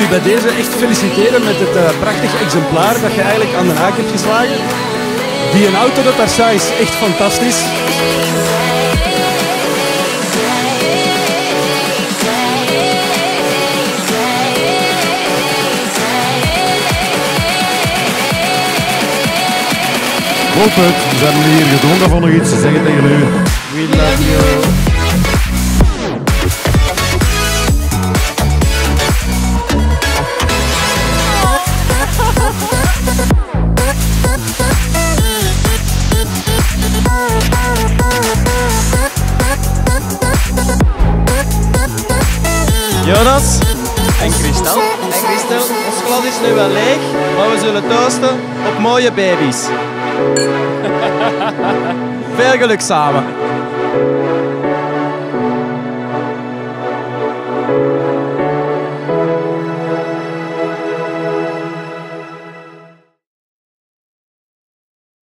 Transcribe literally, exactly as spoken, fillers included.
u bij deze echt feliciteren met het uh, prachtige exemplaar dat je eigenlijk aan de haak hebt geslagen. Die een auto dat daar staat is echt fantastisch. Wolfert, we zijn hier gedwongen van nog iets te zeggen tegen u. We love you. Jonas en Christel. En Christel, ons glas is nu wel leeg, maar we zullen toosten op mooie baby's. Veel geluk samen.